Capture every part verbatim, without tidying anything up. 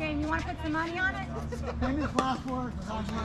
game. You want to put some money on it? Famous last words.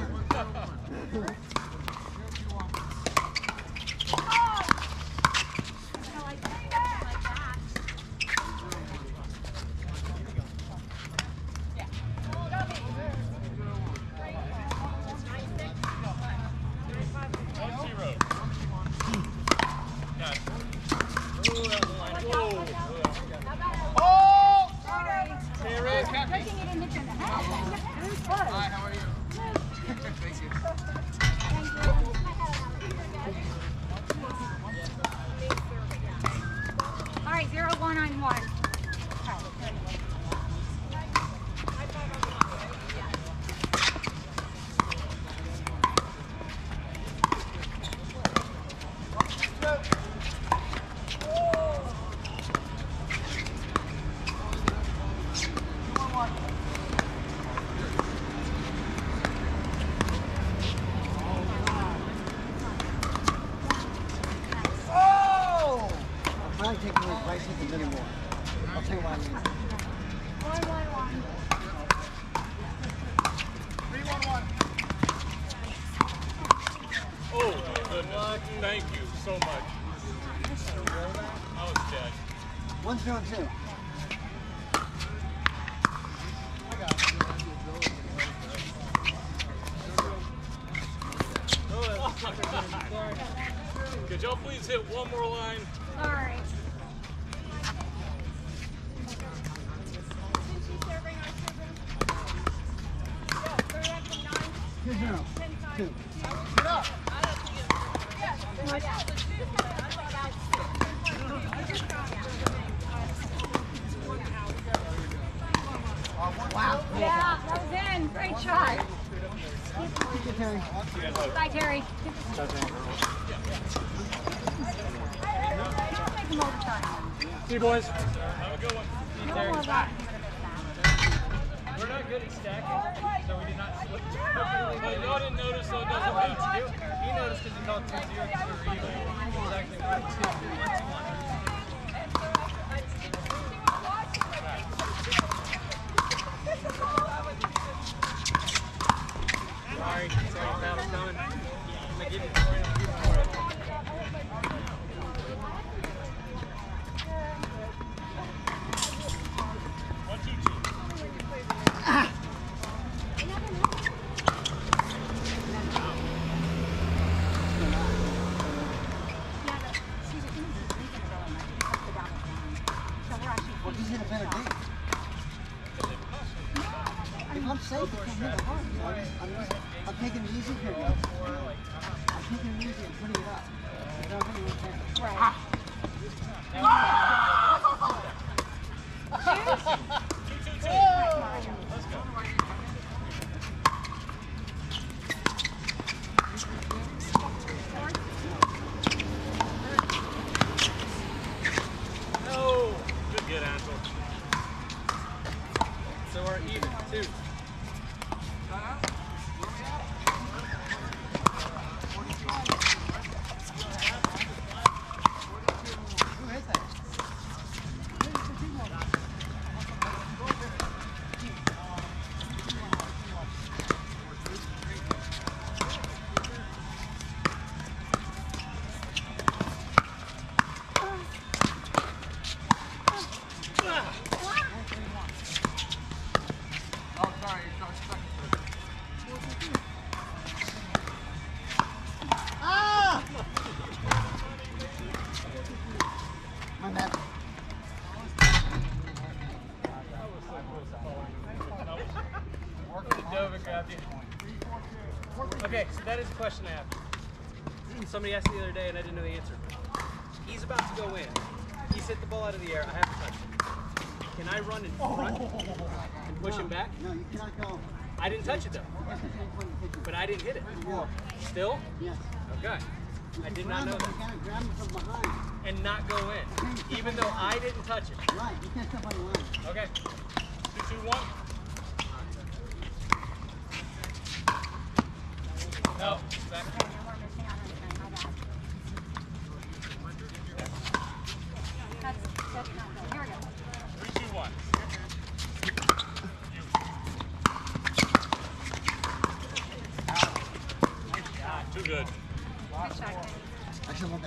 Thank you so much. I was dead. One, zero, two. Could y'all please hit one more line? All right. Two, zero. Two. Get up. Wow. Yeah, that was in. Great shot. Thank you, Terry. Bye, Terry. Make them overtime. See you, boys. Have a good one. No more back. We're not good at stacking, so we did not slip. But y'all didn't notice, so it doesn't matter. He noticed because he called two zero because we were even. It was actually one two, one one. Sorry, sorry, foul was coming. I'm gonna give you the point. One, two, two. Ah. Well, he's in a better game. If I'm safe, I can't hit it hard. You know? I'm, just, I'm taking it easy here. Guys. I'm taking it easy and putting it up. You know, really can. Right. Ah. Let's go. No. Good get, Ansel. So we're even, two. Okay, so that is a question I have. Somebody asked me the other day and I didn't know the answer. He's about to go in. He's hit the ball out of the air. I have to touch it. Can I run in front and push him back? No, you cannot go. I didn't touch it though. But I didn't hit it. Still? Yes. Okay. I did not know that. You gotta grab him from behind. And not go in. Even though I didn't touch it. Right, you can't step on the line. Okay. Two, two, one. No. Back. That's, that's not good. Here we go. Three, two, one. You.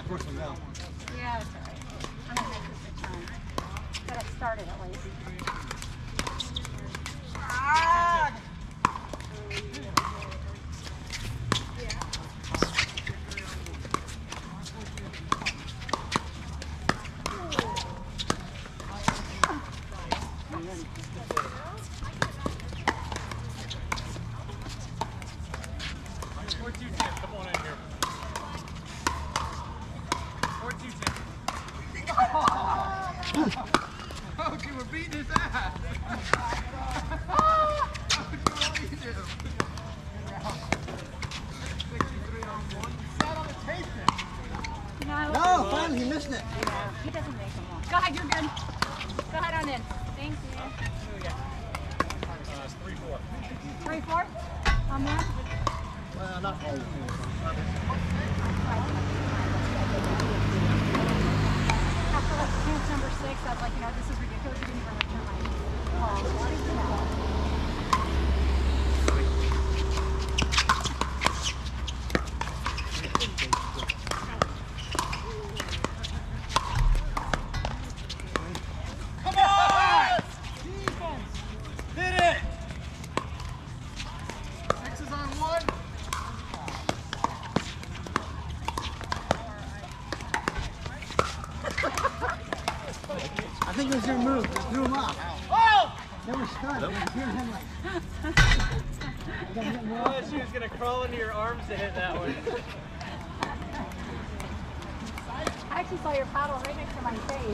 course we know. Yeah, it's all right. I'm gonna make this a turn. Get it started at least. Ah! four two ten, come on in here. four two ten. Coach, you were beating his ass. No, No, finally, he missed it. yeah, he doesn't make them long. Go ahead, you're good. Go ahead on in. Thank you. Uh, it's three four. Three, four? On there? Well, not all. After like chance number six, I was like, you know, this is ridiculous. You didn't even return my call. What is that? Come on! Hit it! Six is on one. I think it was your move. Just threw him off. Oh! They were stunned. They were hearing him like. I gotta get more. Oh, she was gonna crawl into your arms to hit that one. I actually saw your paddle right next to my face.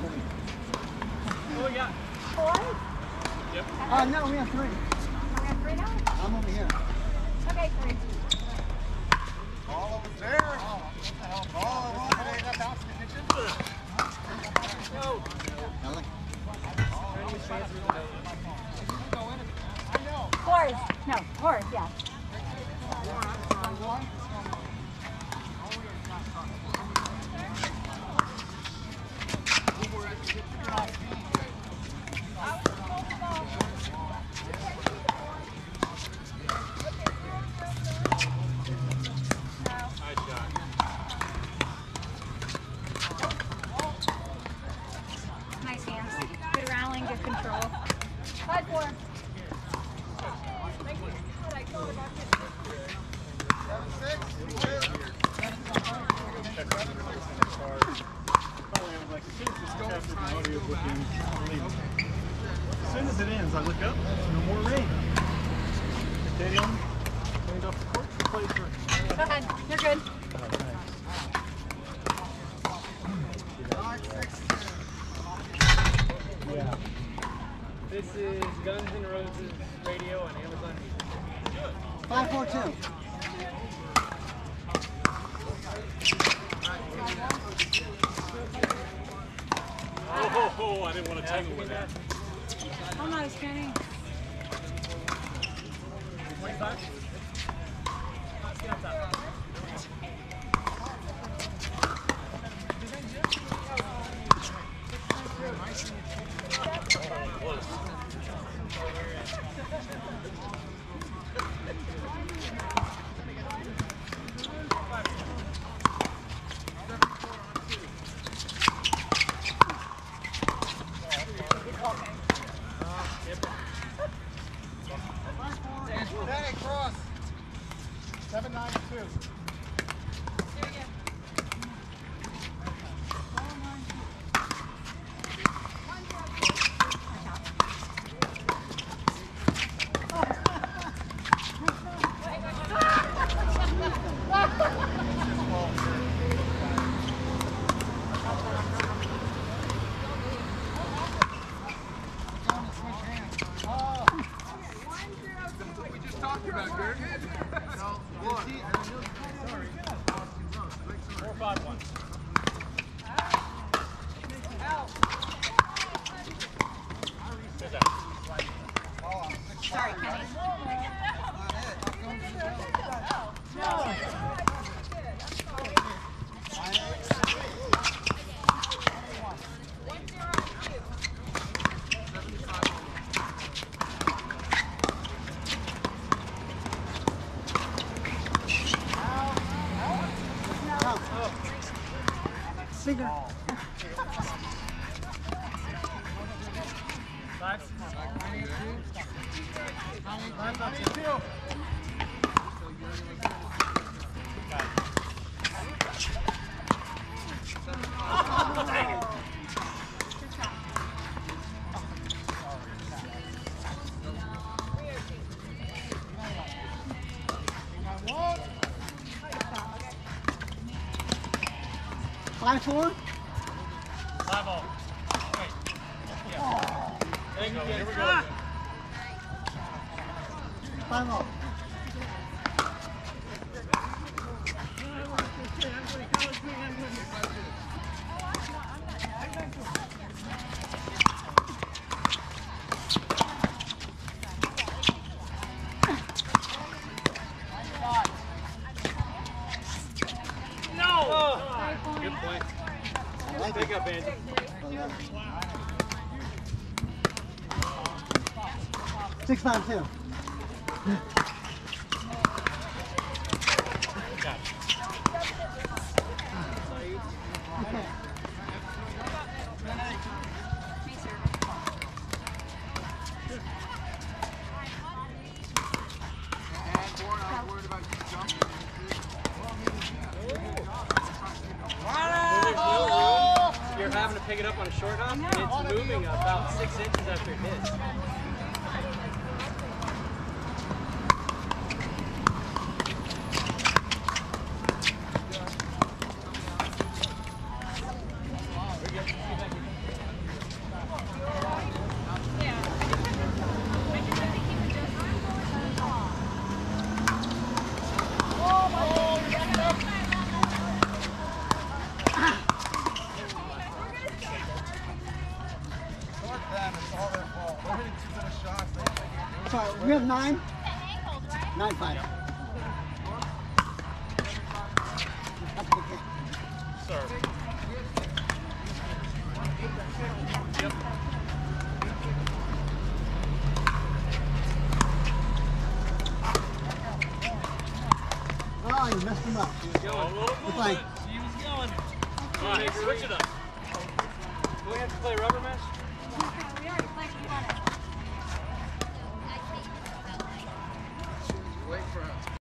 Oh, yeah. Four? Oh, no, we have three. Are we on three now? I'm over here. Okay, three. Ball over there. Ball over there. That bounce in the kitchen. No. Now look. Fours. No, fours, yeah. Nice shot. Nice hands. Good rallying, good control. Five, four. As soon as it ends, I look up. No more rain. Stadium. Cleaned off the court. Plays for. Go ahead. You're good. Yeah. This is Guns N' Roses radio on Amazon Music. Five, four, two. Oh, ho, ho, I didn't want to tangle with that. Oh, nice, Kenny. twenty-five? Let's get up top. Danny Cross. seven nine two. We just talked about Gert. No, one. Sorry. Four, five, one. Sit down. Sorry, Kenny. Finger. Five. Five, five, two. Five four. Five all. Wait. Yeah. Thank you. Here we go. Five all. Good point. Big up, Andy. Six five two. Got it. Okay. You're having to pick it up on a short hop, and it's moving about six inches after it hits. Sorry, we have nine. Nine five. That's a good game. Sir. Yep. Oh, you messed him up. Going. A little It's like, She was going. All right, switch it up. Do we have to play rubber match? We already played one. Wait for us.